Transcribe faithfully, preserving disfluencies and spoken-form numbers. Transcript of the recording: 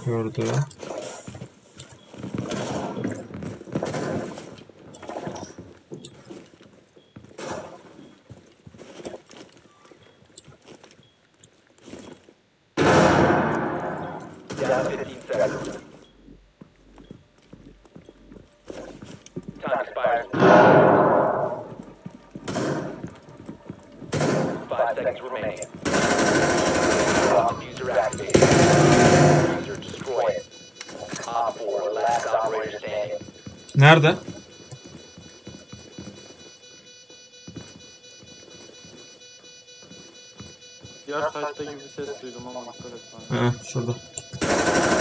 Gördü. Down fifteen seconds. Time expires. Five seconds remaining. Diffuser activated. Diffuser destroy it. Op four, last operator standing. Nerede? Diğer site'da gibi bir ses duydum ama dikkat et bana. He, şurada.